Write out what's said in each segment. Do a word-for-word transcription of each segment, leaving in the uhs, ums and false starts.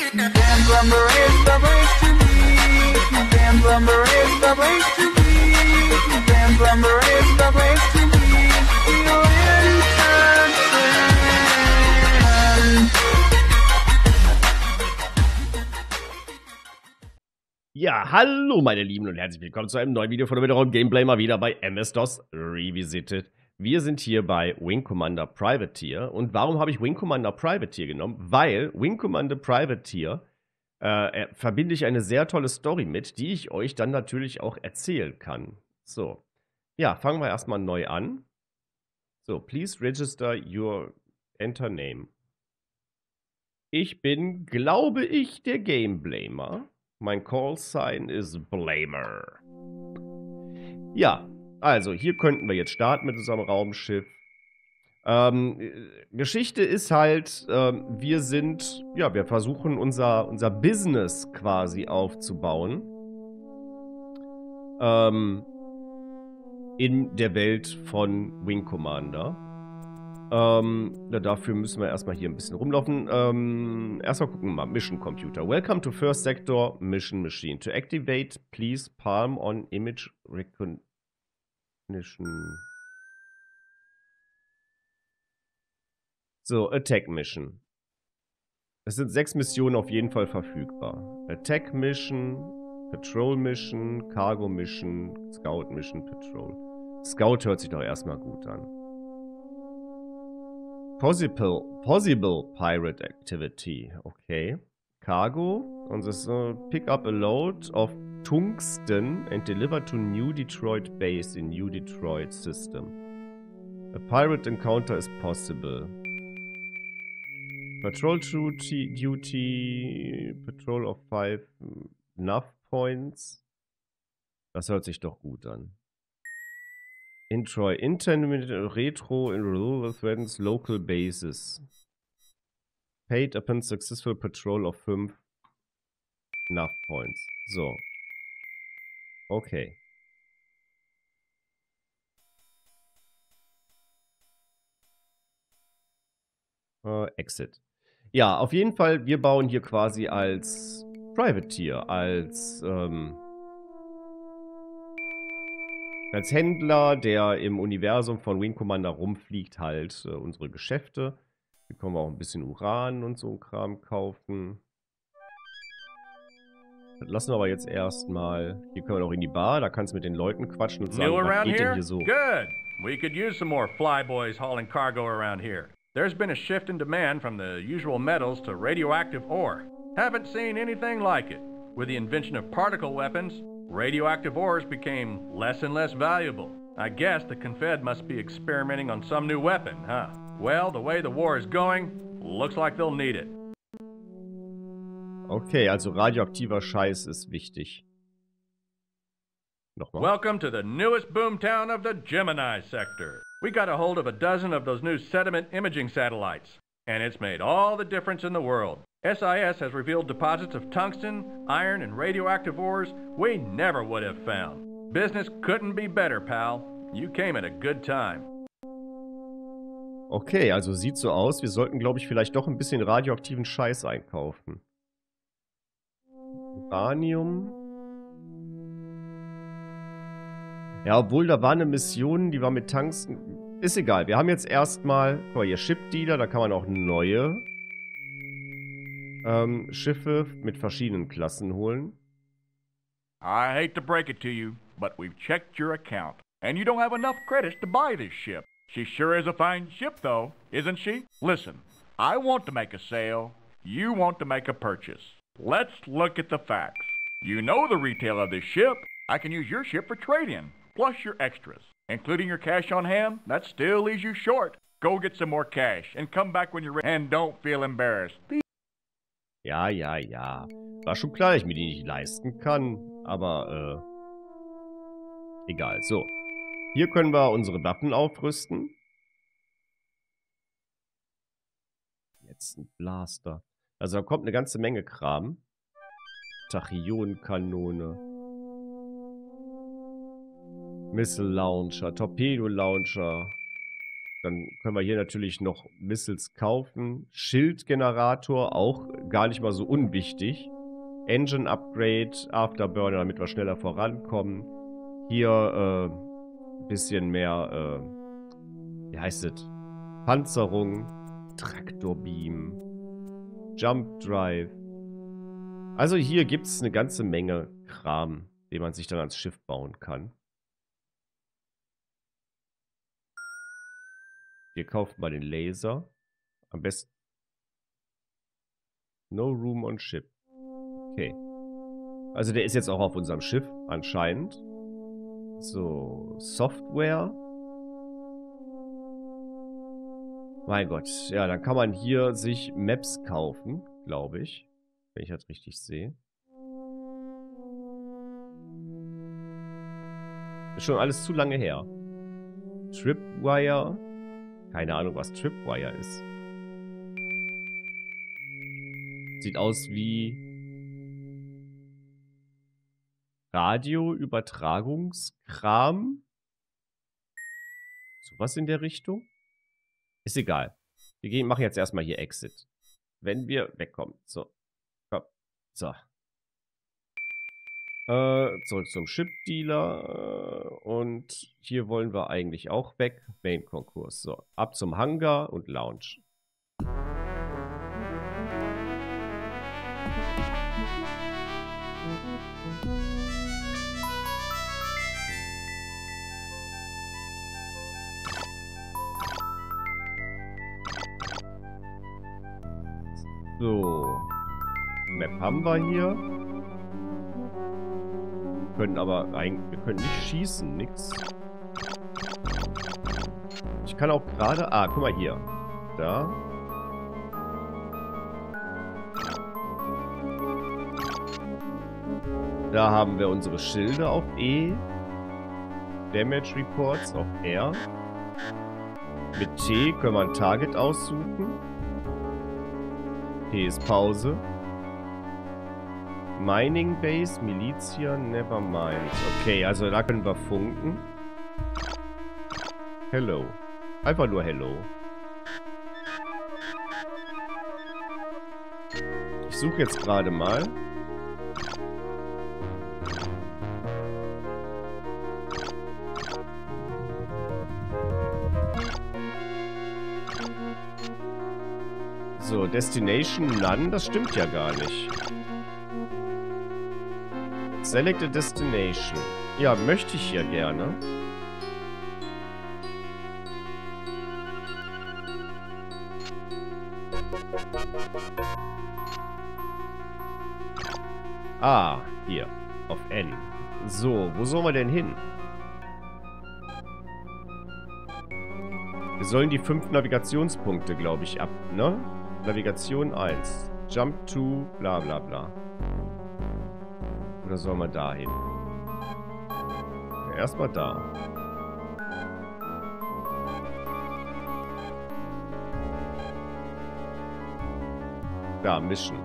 Dan's Lumber is the place to be. Dan's Lumber is the place to be. Dan's Lumber is the place to be. Feel entertained. Ja, hallo meine Lieben und herzlich willkommen zu einem neuen Video von der Wiederum Gameplay, mal wieder bei M S-DOS Revisited. Wir sind hier bei Wing Commander Privateer. Und warum habe ich Wing Commander Privateer genommen? Weil Wing Commander Privateer äh, verbinde ich eine sehr tolle Story mit, die ich euch dann natürlich auch erzählen kann. So, ja, fangen wir erstmal neu an. So, please register your enter name. Ich bin, glaube ich, der Gameblamer. Mein Callsign ist Blamer. Ja, also hier könnten wir jetzt starten mit unserem Raumschiff. Ähm, Geschichte ist halt, ähm, wir sind, ja, wir versuchen unser, unser Business quasi aufzubauen. Ähm, in der Welt von Wing Commander. Ähm, ja, dafür müssen wir erstmal hier ein bisschen rumlaufen. Ähm, erstmal gucken wir mal. Mission Computer. Welcome to First Sector Mission Machine. To activate, please palm on image recognition. So, Attack Mission. Es sind sechs Missionen auf jeden Fall verfügbar. Attack Mission, Patrol Mission, Cargo Mission, Scout Mission, Patrol. Scout hört sich doch erstmal gut an. Possible, possible Pirate Activity. Okay. Cargo. Und das uh, pick up a load of tungsten and deliver to New Detroit base in New Detroit system. A pirate encounter is possible. Patrol duty, duty patrol of five enough points. Das hört sich doch gut an. Intro, Intermittent Retro in Rural Threatens Local Bases. Paid upon successful patrol of fünf enough points. So. Okay. Uh, exit. Ja, auf jeden Fall, wir bauen hier quasi als Privateer, als, ähm, als Händler, der im Universum von Wing Commander rumfliegt, halt äh, unsere Geschäfte. Hier können wir auch ein bisschen Uran und so ein Kram kaufen. Das lassen wir aber jetzt erstmal. Hier können wir noch in die Bar, da kannst du mit den Leuten quatschen und sagen, was geht denn hier so? Good. We could use some more flyboys hauling cargo around here. There's been a shift in demand from the usual metals to radioactive ore. Haven't seen anything like it. With the invention of particle weapons, radioactive ores became less and less valuable. I guess the Confed must be experimenting on some new weapon, huh? Well, the way the war is going, looks like they'll need it. Okay, also radioaktiver Scheiß ist wichtig. Nochmal. Welcome to the newest boomtown of the Gemini sector. We got a hold of a dozen of those new sediment imaging satellites, and it's made all the difference in the world. S I S has revealed deposits of tungsten, iron, and radioactive ores we never would have found. Business couldn't be better, pal. You came at a good time. Okay, also sieht so aus, wir sollten, glaube ich, vielleicht doch ein bisschen radioaktiven Scheiß einkaufen. Uranium. Ja, obwohl da war eine Mission, die war mit Tungsten. Ist egal, wir haben jetzt erstmal, guck mal hier, Ship Dealer, da kann man auch neue ähm, Schiffe mit verschiedenen Klassen holen. I hate to break it to you, but we've checked your account, and you don't have enough credits to buy this ship. She sure is a fine ship, though, isn't she? Listen, I want to make a sale, you want to make a purchase. Let's look at the facts. You know the retail of this ship. I can use your ship for trade-in, plus your extras. Including your cash on hand, that still leaves you short. Go get some more cash and come back when you're ready. And don't feel embarrassed. Ja, ja, ja. War schon klar, dass ich mir die nicht leisten kann. Aber, äh... egal. So. Hier können wir unsere Waffen aufrüsten. Jetzt ein Blaster. Also da kommt eine ganze Menge Kram. Tachionenkanone. Missile Launcher, Torpedo Launcher. Dann können wir hier natürlich noch Missiles kaufen. Schildgenerator, auch gar nicht mal so unwichtig. Engine Upgrade, Afterburner, damit wir schneller vorankommen. Hier äh, ein bisschen mehr, äh, wie heißt es? Panzerung, Traktorbeam, Jump Drive. Also hier gibt es eine ganze Menge Kram, den man sich dann ans Schiff bauen kann. Wir kaufen mal den Laser. Am besten. No room on ship. Okay. Also der ist jetzt auch auf unserem Schiff, anscheinend. So, Software. Mein Gott. Ja, dann kann man hier sich Maps kaufen, glaube ich. Wenn ich das richtig sehe. Ist schon alles zu lange her. Tripwire. Keine Ahnung, was Tripwire ist. Sieht aus wie Radioübertragungskram. Sowas in der Richtung. Ist egal. Wir gehen, machen jetzt erstmal hier Exit. Wenn wir wegkommen. So. Komm. So. Äh, zurück zum Ship-Dealer. Und hier wollen wir eigentlich auch weg. Main-Konkurs. So. Ab zum Hangar und Lounge. So. Map haben wir hier. Wir können aber eigentlich, wir können nicht schießen, nix. Ich kann auch gerade, ah, guck mal hier. Da. Da haben wir unsere Schilde auf E. Damage Reports auf R. Mit T können wir ein Target aussuchen. T ist Pause. Mining Base, Militia, Nevermind. Okay, also da können wir funken. Hello. Einfach nur Hello. Ich suche jetzt gerade mal. So, Destination None, das stimmt ja gar nicht. Select a Destination. Ja, möchte ich hier gerne. Ah, hier. Auf N. So, wo sollen wir denn hin? Wir sollen die fünf Navigationspunkte, glaube ich, ab, ne? Navigation eins. Jump to, bla bla bla. Oder sollen wir da hin? Ja, erstmal da. Da, Mission.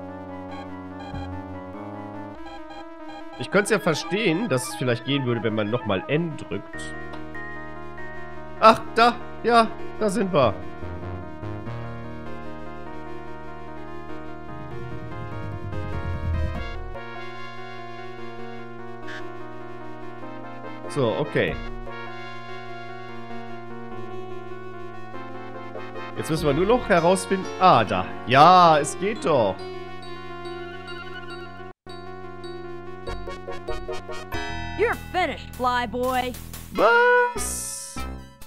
Ich könnte es ja verstehen, dass es vielleicht gehen würde, wenn man nochmal N drückt. Ach, da. Ja, da sind wir. So, okay. Jetzt müssen wir nur noch herausfinden... Ah, da. Ja, es geht doch. You're finished, Flyboy. Was?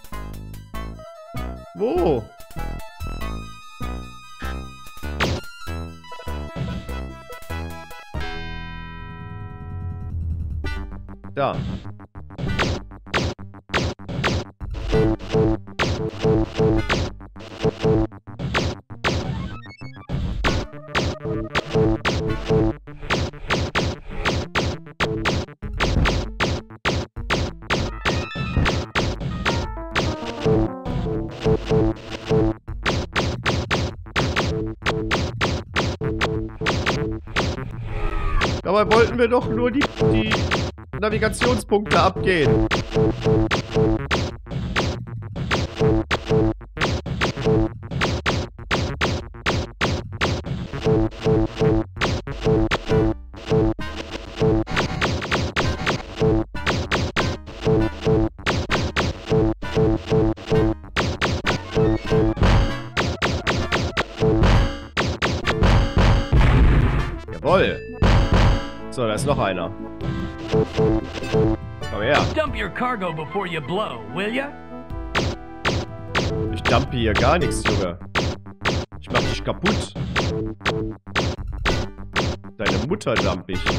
Wo? Da. Dabei wollten wir doch nur die, die Navigationspunkte abgehen. Jawohl. So, da ist noch einer. Komm her. Dump your cargo before you blow, will ya? Ich dumpe hier gar nichts, Junge. Ich mach dich kaputt. Deine Mutter dump ich.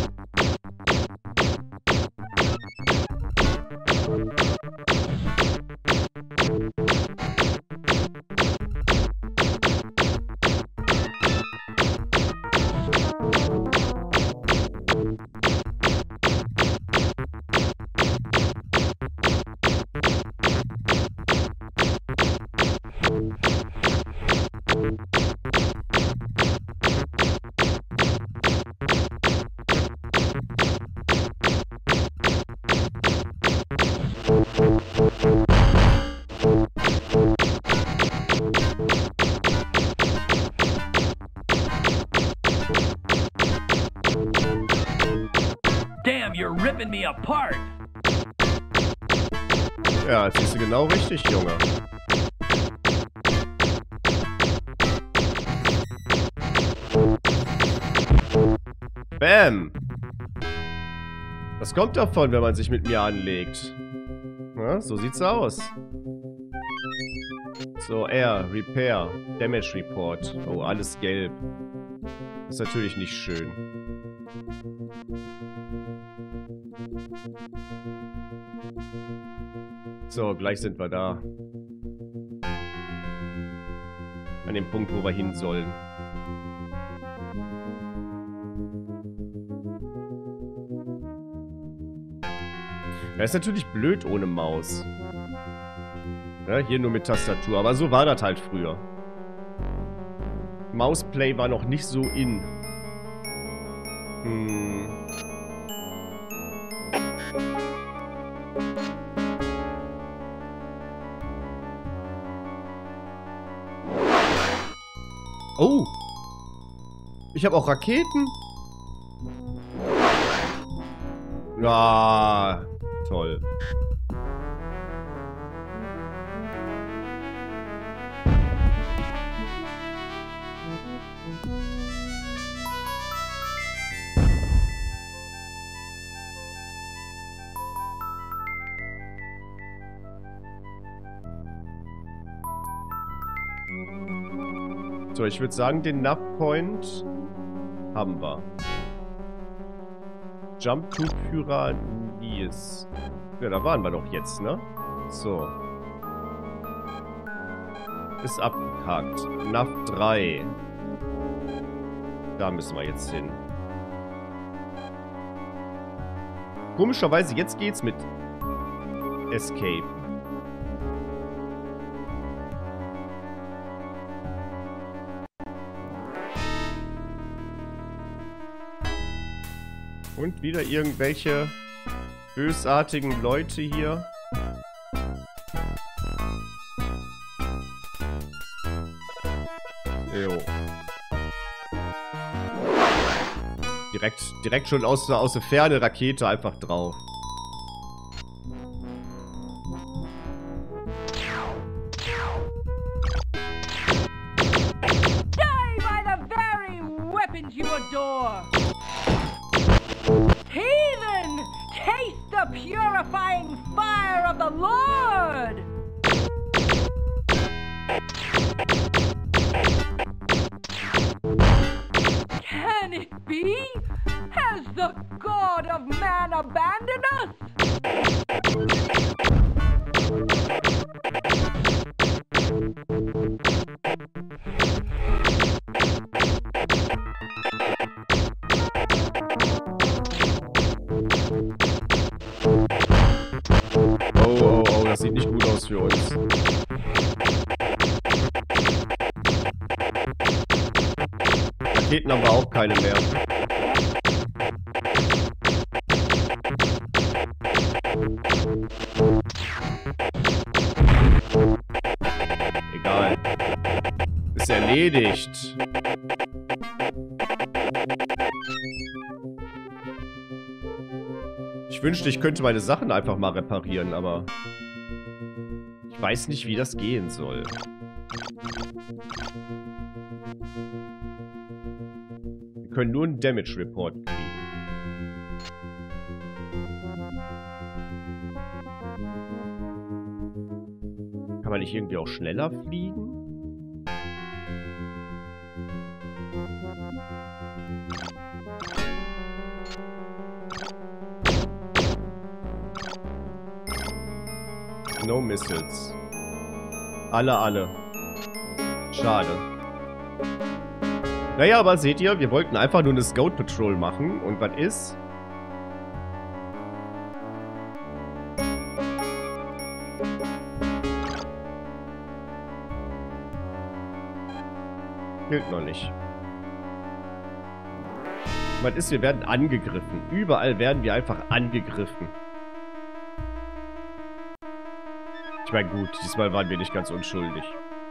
Damn, you're ripping me apart. Ja, jetzt siehst du genau richtig, Junge. Bam! Das kommt davon, wenn man sich mit mir anlegt. Ja, so sieht's aus. So, Air, Repair, Damage Report. Oh, alles gelb. Ist natürlich nicht schön. So, gleich sind wir da. An dem Punkt, wo wir hin sollen. Das ist natürlich blöd ohne Maus. Ja, hier nur mit Tastatur. Aber so war das halt früher. Mausplay war noch nicht so in. Hm. Oh. Ich habe auch Raketen. Ja, toll. So, ich würde sagen, den Nav Point haben wir. Jump to Pyranees. Ja, da waren wir doch jetzt, ne? So. Ist abgehakt. Nav drei. Da müssen wir jetzt hin. Komischerweise, jetzt geht's mit Escape. Und wieder irgendwelche bösartigen Leute hier. Jo. Direkt, direkt schon aus, aus der Ferne Rakete einfach drauf. Die by the very weapons you adore! Heathen! Taste the purifying fire of the Lord! Can it be? Has the God of man abandoned us? Oh, oh, oh, das sieht nicht gut aus für uns. Raketen haben wir auch keine mehr. Egal. Ist erledigt. Ich wünschte, ich könnte meine Sachen einfach mal reparieren, aber ich weiß nicht, wie das gehen soll. Wir können nur einen Damage Report kriegen. Kann man nicht irgendwie auch schneller fliegen? No Missiles. Alle, alle. Schade. Naja, aber seht ihr, wir wollten einfach nur eine Scout Patrol machen. Und was ist? Gilt noch nicht. Was ist, wir werden angegriffen. Überall werden wir einfach angegriffen. Ich meine, gut, diesmal waren wir nicht ganz unschuldig.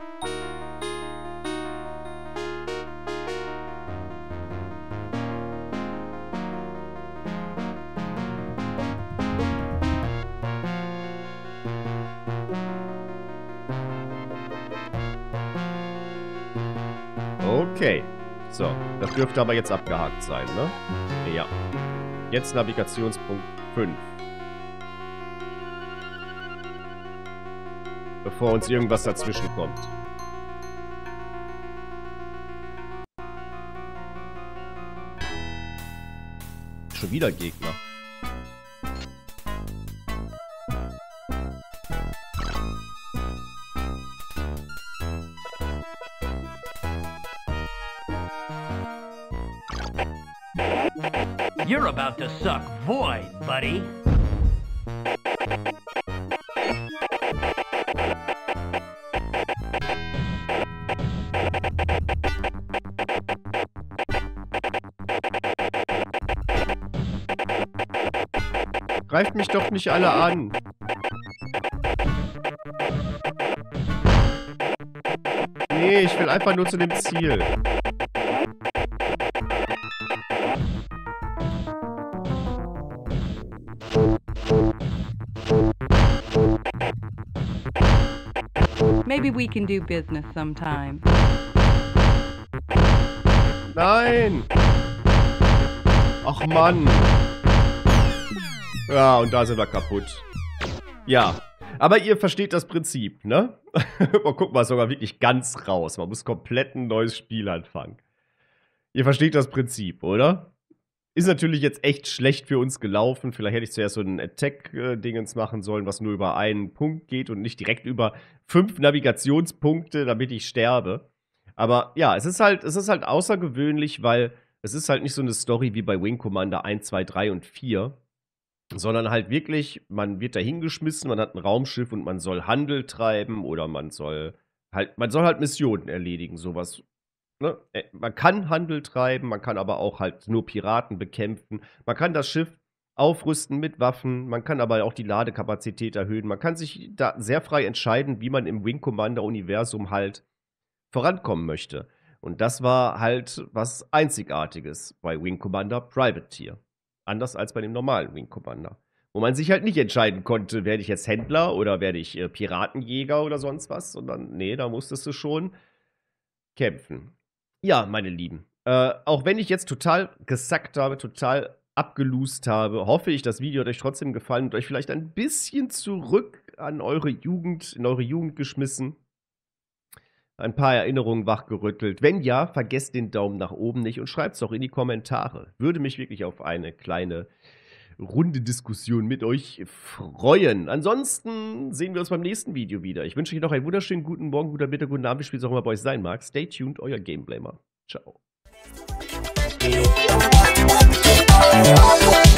Okay. So, das dürfte aber jetzt abgehakt sein, ne? Ja. Jetzt Navigationspunkt fünf. Bevor uns irgendwas dazwischen kommt. Schon wieder Gegner. You're about to suck void, buddy. Greift mich doch nicht alle an. Nee, ich will einfach nur zu dem Ziel. Maybe we can do business sometime. Nein! Ach Mann! Ja, und da sind wir kaputt. Ja, aber ihr versteht das Prinzip, ne? Man guckt mal sogar wirklich ganz raus. Man muss komplett ein neues Spiel anfangen. Ihr versteht das Prinzip, oder? Ist natürlich jetzt echt schlecht für uns gelaufen. Vielleicht hätte ich zuerst so ein Attack-Dingens machen sollen, was nur über einen Punkt geht und nicht direkt über fünf Navigationspunkte, damit ich sterbe. Aber ja, es ist halt, es ist halt außergewöhnlich, weil es ist halt nicht so eine Story wie bei Wing Commander eins, zwei, drei und vier, sondern halt wirklich, man wird da hingeschmissen, man hat ein Raumschiff und man soll Handel treiben oder man soll halt, man soll halt Missionen erledigen, sowas. Ne? Man kann Handel treiben, man kann aber auch halt nur Piraten bekämpfen. Man kann das Schiff aufrüsten mit Waffen, man kann aber auch die Ladekapazität erhöhen. Man kann sich da sehr frei entscheiden, wie man im Wing Commander-Universum halt vorankommen möchte. Und das war halt was Einzigartiges bei Wing Commander Privateer. Anders als bei dem normalen Wing Commander. Wo man sich halt nicht entscheiden konnte, werde ich jetzt Händler oder werde ich äh, Piratenjäger oder sonst was, sondern nee, da musstest du schon kämpfen. Ja, meine Lieben, äh, auch wenn ich jetzt total gesackt habe, total abgeloost habe, hoffe ich, das Video hat euch trotzdem gefallen und euch vielleicht ein bisschen zurück an eure Jugend, in eure Jugend geschmissen. Ein paar Erinnerungen wachgerüttelt. Wenn ja, vergesst den Daumen nach oben nicht und schreibt es doch in die Kommentare. Würde mich wirklich auf eine kleine runde Diskussion mit euch freuen. Ansonsten sehen wir uns beim nächsten Video wieder. Ich wünsche euch noch einen wunderschönen guten Morgen, guter Mittag, guten Abend, wie es auch immer bei euch sein mag. Stay tuned, euer Gameblamer. Ciao.